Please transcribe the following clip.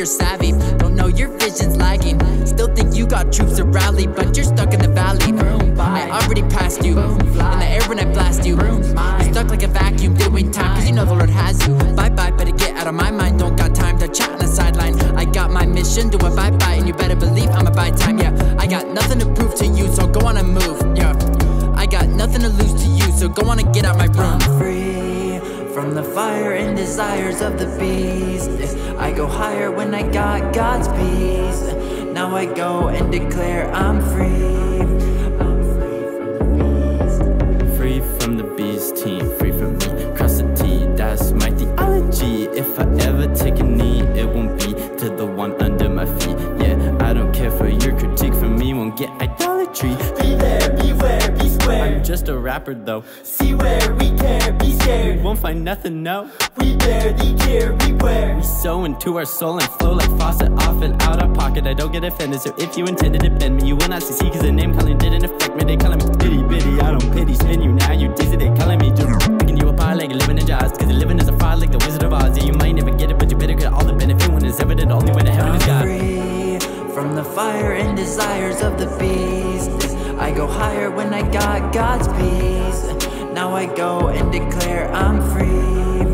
you're savvy. Don't know your vision's lagging. Still think you got troops to rally, but you're stuck in the valley. I already passed you in the air when I blast you. You're stuck like a vacuum, doing time, cause you know the Lord has you. Bye-bye, better get out of my mind. Don't got time to chat on the sideline. I got my mission, do a bye-bye, and you better believe I'm a buy time, yeah. I got nothing to prove to you, so go on and move, yeah. I got nothing to lose to you, so go on and get out my room. I'm free from the fire and desires of the beast. I go higher when I got God's peace. Now I go and declare I'm free. Free from the beast team, free from me, cross the T, that's my theology. If I ever take a knee, it won't be to the one under my feet. Yeah, I don't care for your critique, from me won't get idolatry. Be there, beware, be square. I'm just a rapper though. See where we care, be scared. You won't find nothing, no. We bear the care, beware. We sow into our soul and flow like faucet off and out of pocket. I don't get offended, so if you intended to bend me, you will not succeed, cause the name calling didn't affect me. They calling me bitty bitty, I don't pity. Spin you now, you dizzy, they calling me just picking you apart like living in jars. Cause you're living as a fraud like the Wizard of Oz. Yeah, you might never get it, but you better get all the benefit when it's evident. Only way to heaven is God. Free from the fire and desires of the beast. I go higher when I got God's peace. Now I go and declare I'm free.